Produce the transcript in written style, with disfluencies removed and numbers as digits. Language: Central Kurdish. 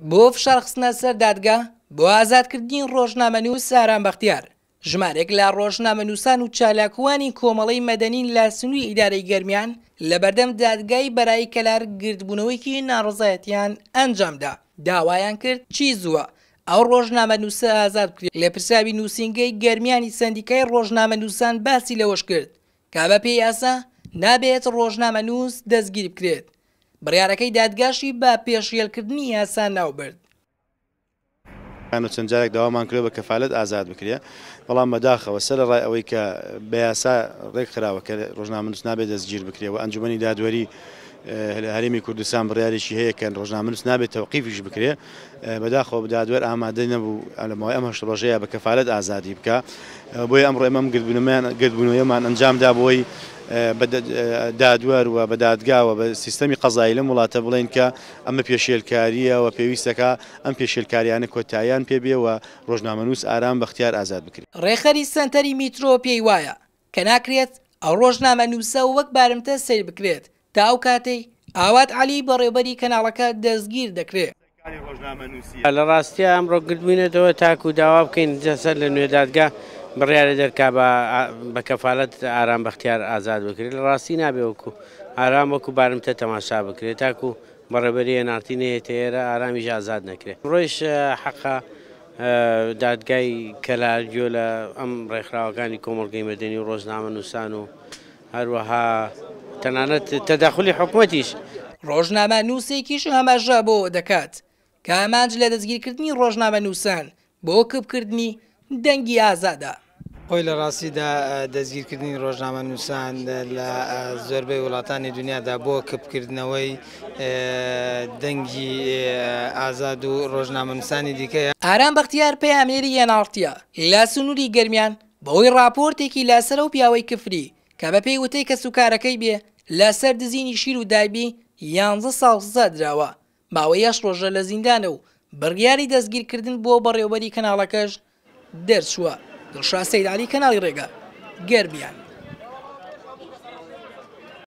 بۆ فشارخستنە سەر دادگا بۆ ئازادکردنی ڕۆژنامەنووس ئارام بەختیار ژمارێک لە ڕۆژنامەنووسان و چالاکوانی کۆمەڵەی مەدەنین لە سنووری ئیدارەی گەرمیان لە بەردەم دادگای بەرای کەلار گردبوونەوەیکی ناڕزایەتیان ئەنجامدا داوایان کرد چی زووە ئەو ڕۆژنامەنووسە ئازاد بکرێت. لە پرسراوی نووسینگەی گەرمیانی سەندیکای ڕۆژنامەنووسان باسی لەوەش کرد کە بە پێی یاسا نابێت ڕۆژنامەنووس دەستگیر بکرێت. بڕیارەکەی دادگاشی بە پێشێلکردنی یاسا ناوبرد. چەند جارێک داوامان کرد بە کەفالەت ئازاد بکرێ، بەڵام بەداخەوە سەر ڕای ئەوەی کە بە یاسا ڕێک خراوە کە ڕۆژنامەنووس نابێت دەستگیر بکرێەوە ئەنجومەنی دادوەری هەرێمی کوردستان بڕیارێکی هەیە کە ڕۆژنامەنووس نابێت تەوقیفیش بکرێ، بەداخەوە دادوەر ئامادە نەبوو لەماوەی ئەم هەشت ڕۆژەیە بە کەفالەت ئازادی بکە. بۆیە ئەمڕۆ ئێمەم گردبوونەوەیەمان ئەنجامدا بۆی دادوەر و بە دادگاوە بە سیستەمی قەزایی لەم وڵاتە بڵێن کە ئەمە پێشێلکاریە و پێویستەکە ئەم پێشێلکاریانە کۆتاییان پێبێ و ڕۆژنامەنووس ئارام بەختیار ئازاد بکرێت. ڕێخەری سنتەری میترۆ پێی وایە کە ناکرێت ئەو ڕۆژنامەنووسە وەک بارمتە سیر بکرێت تا ئەو کاتەی ئاوات عەلی بەڕێوەبەری کەناڵەکە دەستگیر دەکرێت. لە ڕاستیە ئەمڕۆ گردبوونێتەوە تاکو و داوا بکەین جەسەر لە نوێ دادگا بڕیارە دەرکا بە کەفالەت ئارام بەختیار ئازاد بکرێت. لە ڕاستی نابێ وەکو ئارام وەکو بارمتە تەماشا بکرێت تاکو بەڕێوەبەری نارتینەیە تێرە ئارامیش ئازاد نەکرێت. ڕۆیش حەقا دادگای کەلار گوێ لە ئەم ڕێکخراوەکانی کۆمەڵگەی مەدەنی و ڕۆژنامەنووسان و هەروەها تەنانەت تەداخلی حکوومەتیش ڕۆژنامەنووسێکیش هەماژە بۆ دەکات کە ئامانج لە دەستگیرکردنی ڕۆژنامەنووسان بۆ کەبکردنی دەنگی ئازادە. خۆی لە ڕاستیدا دەستگیرکردنی ڕۆژنامەنووسان لە زۆربەی وڵاتانی دنیادا بۆ کەبکردنەوەی دەنگی ئازاد و ڕۆژنامەنووسانی دیکەیە. ئارام بەختیار پەیامێری هێناڵتیە لە سنووری گەرمیان بەهۆی راپۆرتێکی لەسەر و پیاوەی کفری کە بە پێی وتەی کە سوکارەکەی بێ لەسەر دزینی شیر و دایبی 11 ساڵ سزا درراوە. ماوەی 8 ڕۆژە لە زیندانە و بڕیاری دەستگیرکردن بۆ بەڕێوەبەری کەناڵەکەش دەرچووە. دڵشاد سەیدعەلی، کەناڵی ڕێگا، گەرمیان.